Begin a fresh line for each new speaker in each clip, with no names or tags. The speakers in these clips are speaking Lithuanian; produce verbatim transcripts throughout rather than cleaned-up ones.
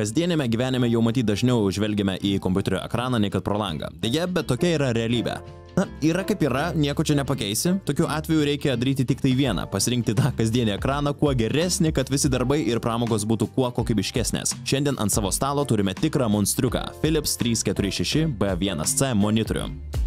Kasdienėme gyvenime jau matyt dažniau žvelgiame į kompiuterio ekraną nei kad pro langą. Deja, bet tokia yra realybė. Na, yra kaip yra, nieko čia nepakeisi. Tokiu atveju reikia daryti tik tai vieną – pasirinkti tą kasdienį ekraną kuo geresnį, kad visi darbai ir pramogos būtų kuo kokybiškesnės. Šiandien ant savo stalo turime tikrą monstriuką – Philips trys keturi šeši B vienas C monitorių.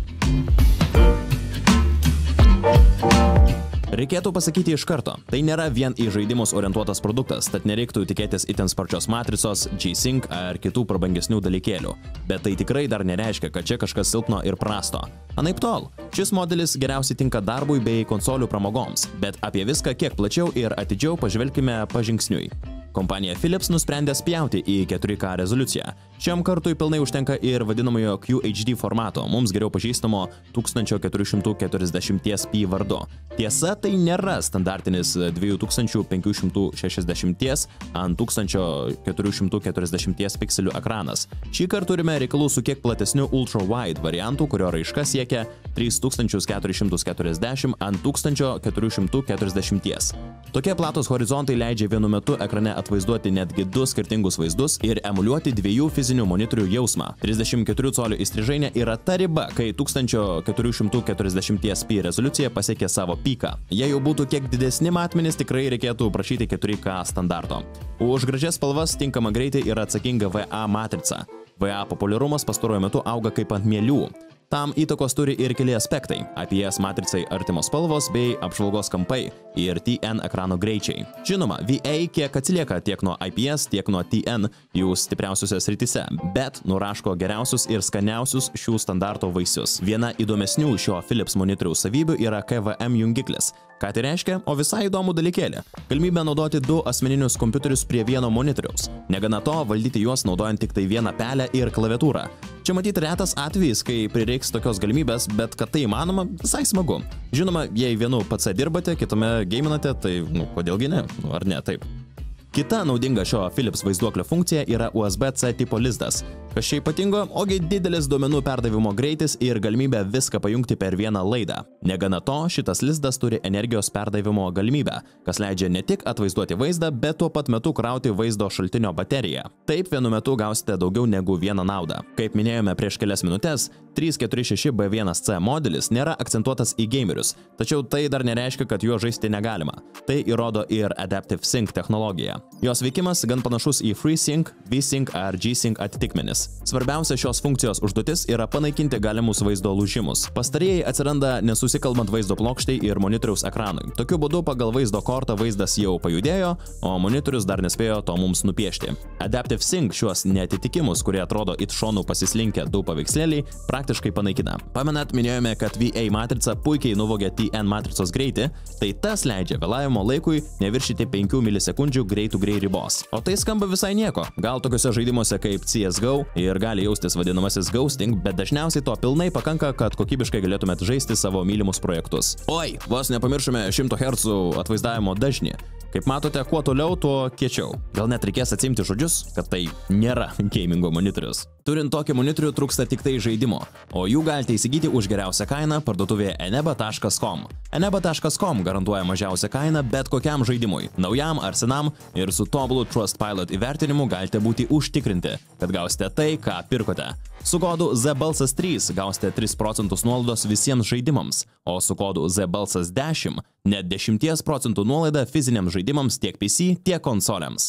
Reikėtų pasakyti iš karto, tai nėra vien į žaidimus orientuotas produktas, tad nereiktų tikėtis itin sparčios matricos, G-Sync ar kitų prabangesnių dalykėlių. Bet tai tikrai dar nereiškia, kad čia kažkas silpno ir prasto. Anaiptol, šis modelis geriausiai tinka darbui bei konsolių pramogoms, bet apie viską kiek plačiau ir atidžiau pažvelkime pažingsniui. Kompanija Philips nusprendė spjauti į keturi K rezoliuciją. Šiam kartui pilnai užtenka ir vadinamojo Q H D formato, mums geriau pažįstamo tūkstantis keturi šimtai keturiasdešimt p vardu. Tiesa, tai nėra standartinis dvi tūkstančiai penki šimtai šešiasdešimt ant tūkstantis keturi šimtai keturiasdešimt pikselių ekranas. Šį kartą turime reikalų su kiek platesniu ultra wide variantu, kurio raiška siekia tris tūkstančius keturis šimtus keturiasdešimt ant tūkstančio keturių šimtų keturiasdešimt. Tokie platus horizontai leidžia vienu metu ekrane atvaizduoti netgi du skirtingus vaizdus ir emuliuoti dviejų fizinių monitorių jausmą. trisdešimt keturių colių įstrižainė yra ta riba, kai tūkstantis keturi šimtai keturiasdešimt p rezoliucija pasiekė savo piką. Jei jau būtų kiek didesni matmenys, tikrai reikėtų prašyti keturi K standarto. Už gražias spalvas tinkamą greitį yra atsakinga V A matrica. V A populiarumas pastaruoju metu auga kaip ant mielių. Tam įtakos turi ir keli aspektai – I P S matricai artimos spalvos bei apžvalgos kampai ir T N ekrano greičiai. Žinoma, V A kiek atsilieka tiek nuo I P S, tiek nuo T N jų stipriausiuose srityse, bet nuraško geriausius ir skaniausius šių standarto vaisius. Viena įdomesnių šio Philips monitoriaus savybių yra K V M jungiklis. Ką tai reiškia? O visai įdomų dalykėlį. Galimybė naudoti du asmeninius kompiuterius prie vieno monitoriaus. Negana to, valdyti juos naudojant tik tai vieną pelę ir klaviatūrą. Čia matyti retas atvejis, kai prireiks tokios galimybės, bet kad tai įmanoma, visai smagu. Žinoma, jei vienu P C dirbate, kitame geiminate, tai nu, kodėlgi ne? Nu, ar ne taip? Kita naudinga šio Philips vaizduoklio funkcija yra U S B C tipo lizdas. Kas čia ypatingo? Ogi didelis duomenų perdavimo greitis ir galimybė viską pajungti per vieną laidą. Negana to, šitas lizdas turi energijos perdavimo galimybę, kas leidžia ne tik atvaizduoti vaizdą, bet tuo pat metu krauti vaizdo šaltinio bateriją. Taip vienu metu gausite daugiau negu vieną naudą. Kaip minėjome prieš kelias minutės, trys keturi šeši B vienas C modelis nėra akcentuotas į gamerius, tačiau tai dar nereiškia, kad juo žaisti negalima. Tai įrodo ir Adaptive Sync technologija. Jos veikimas gan panašus į FreeSync, V-Sync ar G-Sync atitikmenis. Svarbiausia šios funkcijos užduotis yra panaikinti galimus vaizdo lūžimus. Pastarieji atsiranda nesusikalbant vaizdo plokštei ir monitoriaus ekranui. Tokiu būdu pagal vaizdo kortą vaizdas jau pajudėjo, o monitorius dar nespėjo to mums nupiešti. Adaptive Sync šiuos neatitikimus, kurie atrodo it šonų pasislinkę du paveikslėliai, praktiškai panaikina. Pamenat, minėjome, kad V A matrica puikiai nuvogė T N matricos greitį, tai tas leidžia vėlavimo laikui neviršyti penkių milisekundžių greitų grei ribos. O tai skamba visai nieko. Gal tokiuose žaidimuose kaip C S G O ir gali jaustis vadinamasis ghosting, bet dažniausiai to pilnai pakanka, kad kokybiškai galėtumėt žaisti savo mylimus projektus. Oi, vos nepamiršome šimto hercų atvaizdavimo dažnį. Kaip matote, kuo toliau, tuo kiečiau. Gal net reikės atsimti žodžius, kad tai nėra gamingo monitorius. Turint tokį monitorių trūksta tik tai žaidimo, o jų galite įsigyti už geriausią kainą parduotuvėje eneba taškas com. eneba taškas com garantuoja mažiausią kainą bet kokiam žaidimui, naujam ar senam, ir su tobulu Trustpilot įvertinimu galite būti užtikrinti, kad gausite tai, ką pirkote. Su kodu Z balsas trys gausite tris procentus nuolaidos visiems žaidimams, o su kodu Z balsas dešimt net dešimt procentų nuolaida fiziniams žaidimams tiek P C, tiek konsolėms.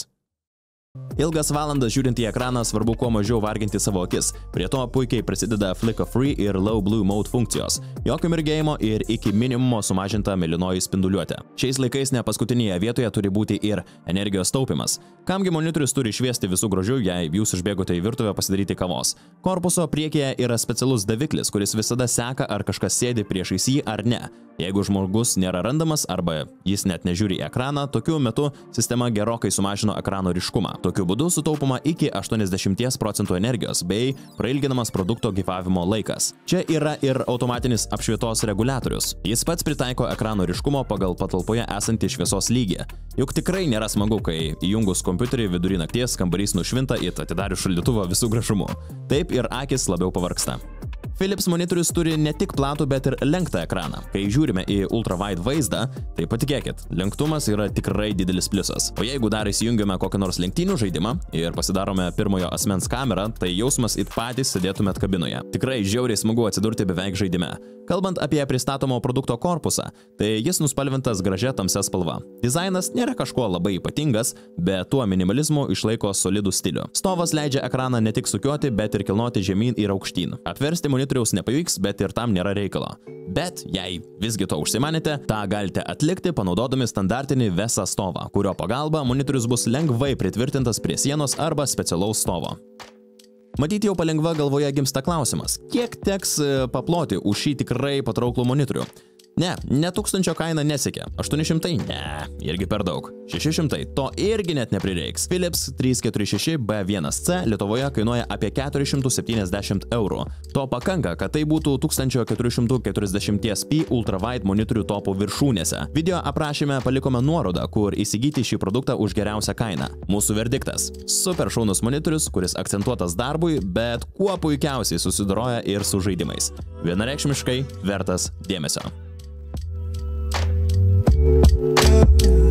Ilgas valandas žiūrint į ekraną svarbu kuo mažiau varginti savo akis. Prie to puikiai prisideda Flicker Free ir Low Blue Mode funkcijos. Jokio mirgėjimo ir iki minimumo sumažinta mėlynoji spinduliuotė. Šiais laikais ne paskutinėje vietoje turi būti ir energijos taupimas. Kamgi monitorius turi šviesti visų grožių, jei jūs išbėgote į virtuvę pasidaryti kavos. Korpuso priekyje yra specialus daviklis, kuris visada seka, ar kažkas sėdi priešais jį ar ne. Jeigu žmogus nėra randamas arba jis net nežiūri į ekraną, tokiu metu sistema gerokai sumažino ekrano ryškumą. Tokiu būdu sutaupoma iki aštuoniasdešimt procentų energijos bei prailginamas produkto gyvavimo laikas. Čia yra ir automatinis apšvietos reguliatorius. Jis pats pritaiko ekrano ryškumo pagal patalpoje esantį šviesos lygį. Juk tikrai nėra smagu, kai įjungus kompiuterį vidury nakties kambarys nušvinta it atidarius šaldytuvą visų gražumu. Taip ir akis labiau pavargsta. Philips monitorius turi ne tik platų, bet ir lenktą ekraną. Kai žiūrime į ultrawide vaizdą, tai patikėkit, lenktumas yra tikrai didelis pliusas. O jeigu dar įsijungiame kokį nors lenktynių žaidimą ir pasidarome pirmojo asmens kamerą, tai jausmas it patys sėdėtumėt kabinoje. Tikrai žiauriai smagu atsidurti beveik žaidime. Kalbant apie pristatomo produkto korpusą, tai jis nuspalvintas gražia tamsia spalva. Dizainas nėra kažkuo labai ypatingas, bet tuo minimalizmu išlaiko solidų stilių. Stovas leidžia ekraną ne tik sukioti, bet ir kilnoti žemyn ir aukštyn. Atversti monitoriaus nepavyks, bet ir tam nėra reikalo. Bet jei visgi to užsimanėte, tą galite atlikti panaudodami standartinį VESA stovą, kurio pagalba monitorius bus lengvai pritvirtintas prie sienos arba specialaus stovo. Matyt, jau palengva galvoje gimsta klausimas, kiek teks paploti už šį tikrai patrauklų monitorių? Ne, ne tūkstančio kaina nesiekia. aštuoni šimtai? Ne, irgi per daug. šeši šimtai? To irgi net neprireiks. Philips trys keturi šeši B vienas C Lietuvoje kainuoja apie keturis šimtus septyniasdešimt eurų. To pakanka, kad tai būtų tūkstantis keturi šimtai keturiasdešimt p ultrawide monitorių topų viršūnėse. Video aprašyme palikome nuorodą, kur įsigyti šį produktą už geriausią kainą. Mūsų verdiktas – super šaunus monitorius, kuris akcentuotas darbui, bet kuo puikiausiai susidoroja ir su žaidimais. Vienareikšmiškai vertas dėmesio.